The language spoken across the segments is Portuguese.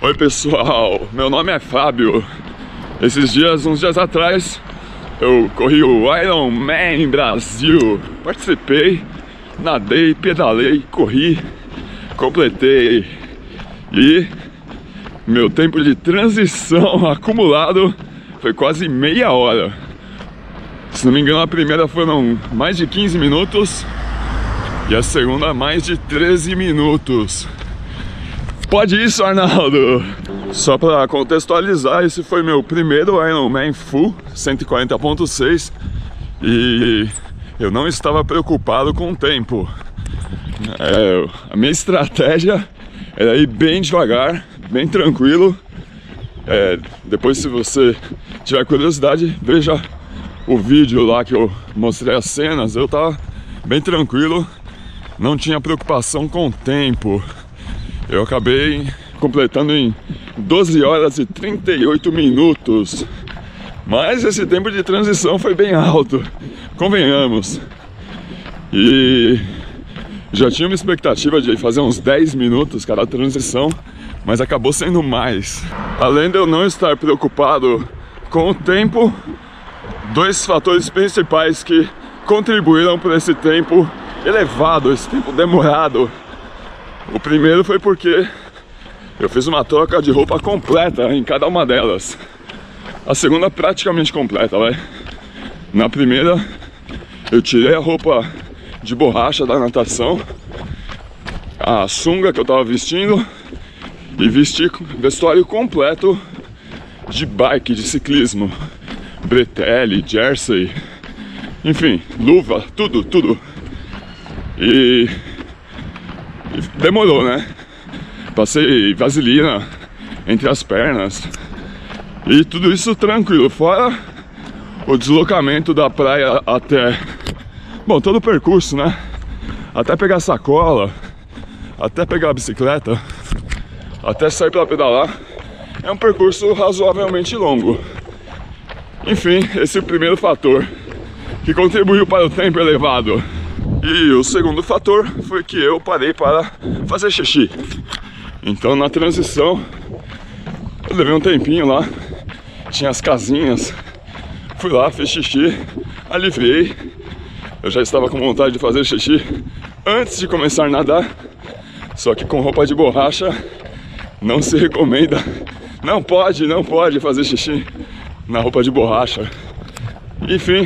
Oi pessoal, meu nome é Fábio. Uns dias atrás, eu corri o Ironman Brasil. Participei, nadei, pedalei, corri, completei. E meu tempo de transição acumulado foi quase meia hora. Se não me engano, a primeira foram mais de 15 minutos e a segunda mais de 13 minutos. Pode isso, Arnaldo? Só para contextualizar, esse foi meu primeiro Ironman Full 140.6 e eu não estava preocupado com o tempo. A minha estratégia era ir bem devagar, bem tranquilo. Depois, se você tiver curiosidade, veja o vídeo lá que eu mostrei as cenas. Eu tava bem tranquilo, não tinha preocupação com o tempo. Eu acabei completando em 12 horas e 38 minutos. Mas esse tempo de transição foi bem alto, convenhamos. E já tinha uma expectativa de fazer uns 10 minutos cada transição, mas acabou sendo mais. Além de eu não estar preocupado com o tempo, dois fatores principais que contribuíram para esse tempo elevado, esse tempo demorado. O primeiro foi porque eu fiz uma troca de roupa completa em cada uma delas. A segunda praticamente completa, vai. Na primeira, eu tirei a roupa de borracha da natação, a sunga que eu tava vestindo, e vesti vestuário completo de bike, de ciclismo. Bretelle, jersey, enfim, luva, tudo. E demorou, né? Passei vaselina entre as pernas e tudo isso tranquilo, fora o deslocamento da praia até, bom, todo o percurso, né? Até pegar a sacola, até pegar a bicicleta, até sair para pedalar, é um percurso razoavelmente longo. Enfim, esse é o primeiro fator que contribuiu para o tempo elevado. E o segundo fator foi que eu parei para fazer xixi. Então na transição eu levei um tempinho lá, tinha as casinhas, fui lá, fiz xixi, aliviei. Eu já estava com vontade de fazer xixi antes de começar a nadar, só que com roupa de borracha não se recomenda, não pode fazer xixi na roupa de borracha. Enfim,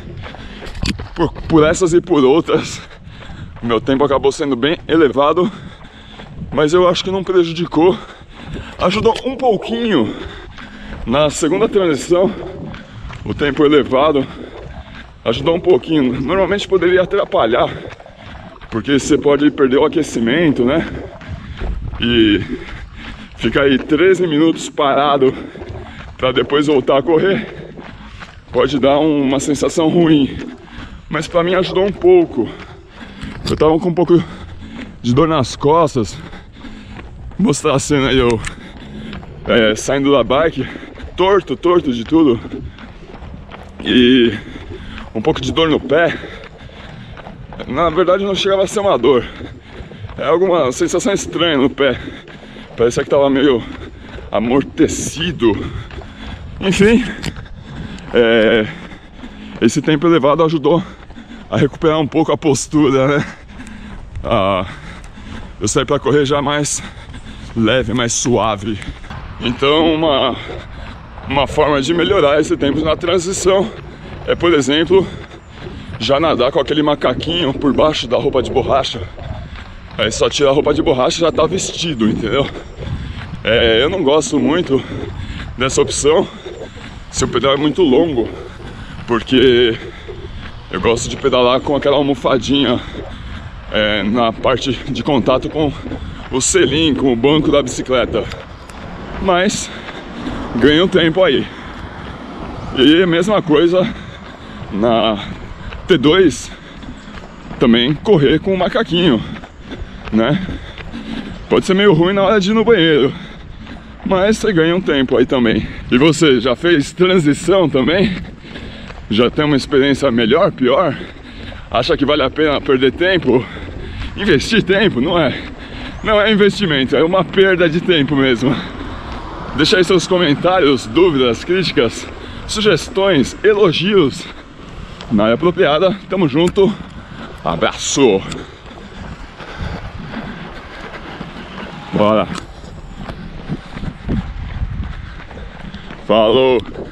por essas e por outras, meu tempo acabou sendo bem elevado, mas eu acho que não prejudicou. Ajudou um pouquinho na segunda transição, o tempo elevado ajudou um pouquinho. Normalmente poderia atrapalhar, porque você pode perder o aquecimento, né? E fica aí 13 minutos parado para depois voltar a correr, pode dar uma sensação ruim. Mas pra mim ajudou um pouco. Eu tava com um pouco de dor nas costas. Vou mostrar a cena aí, eu saindo da bike, torto de tudo. E um pouco de dor no pé. Na verdade não chegava a ser uma dor, é alguma sensação estranha no pé. Parecia que tava meio amortecido. Enfim, esse tempo elevado ajudou a recuperar um pouco a postura, né? Eu saí para correr já mais leve, mais suave. Então uma forma de melhorar esse tempo na transição é, por exemplo, já nadar com aquele macaquinho por baixo da roupa de borracha. Aí só tira a roupa de borracha e já tá vestido, entendeu? Eu não gosto muito dessa opção se o pedal é muito longo, porque eu gosto de pedalar com aquela almofadinha na parte de contato com o selim, com o banco da bicicleta. Mas ganha um tempo aí. E a mesma coisa na T2, também correr com o macaquinho, né? Pode ser meio ruim na hora de ir no banheiro, mas você ganha um tempo aí também. E você, já fez transição também? Já tem uma experiência melhor, pior? Acha que vale a pena perder tempo? Investir tempo? Não é investimento, é uma perda de tempo mesmo. Deixa aí seus comentários, dúvidas, críticas, sugestões, elogios. Na área apropriada, tamo junto. Abraço. Bora. Falou.